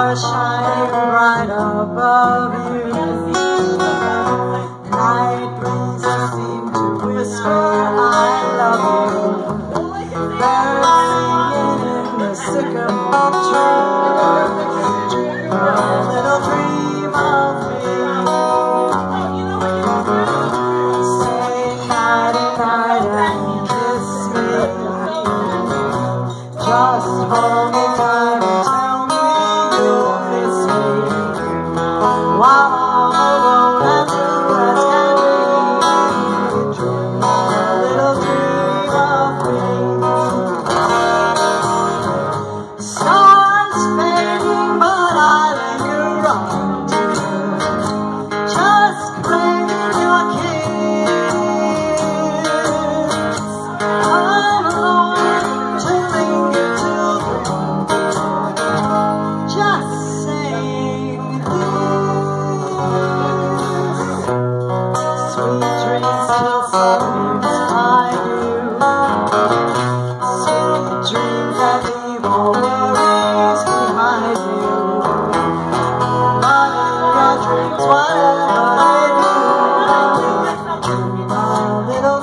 stars shining bright above you. Night breezes seem to whisper, I love you. Birds singing in the sycamore tree. A little dream of me. Say nighty night and kiss me. Just hold me tight and tell me you'll miss me. While I'm alone and blue as can be, dream a little dream of me. Stars fading, but I linger on to you. Just craving your kiss. I'm alone to linger till dawn. Just saying this. Sweet dreams till sunbeams find you. Sweet dreams that leave all worries behind you. But in your dreams, whatever they do, dream a little